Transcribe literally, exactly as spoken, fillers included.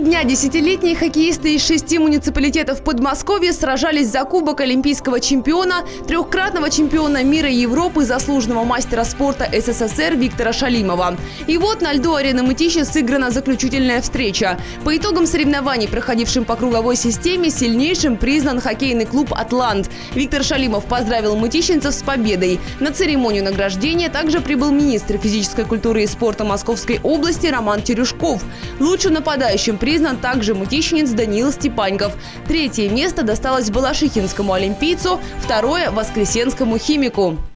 дня десятилетние хоккеисты из шести муниципалитетов Подмосковья сражались за кубок олимпийского чемпиона, трехкратного чемпиона мира и Европы, заслуженного мастера спорта СССР Виктора Шалимова. И вот на льду арены Мытищи сыграна заключительная встреча. По итогам соревнований, проходившим по круговой системе, сильнейшим признан хоккейный клуб «Атлант». Виктор Шалимов поздравил мытищенцев с победой. На церемонию награждения также прибыл министр физической культуры и спорта Московской области Роман Терюшков. Лучшим нападающим признан также мытищенец Даниил Степаньков. Третье место досталось балашихинскому олимпийцу, второе – воскресенскому химику.